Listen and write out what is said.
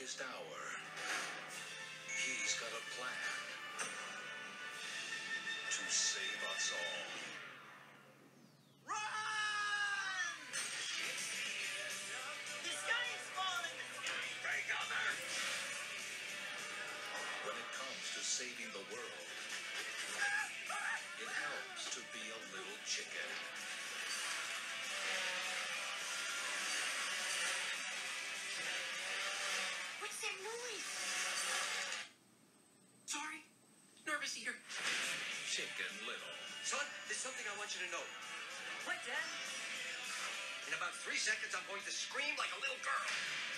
darkest hour, he's got a plan to save us all. Run! The sky is falling! Bring cover! When it comes to saving the world, it helps to be a little chicken. What's that noise? Sorry. Nervous here. Chicken Little. Son, there's something I want you to know. What, Dad? In about 3 seconds, I'm going to scream like a little girl.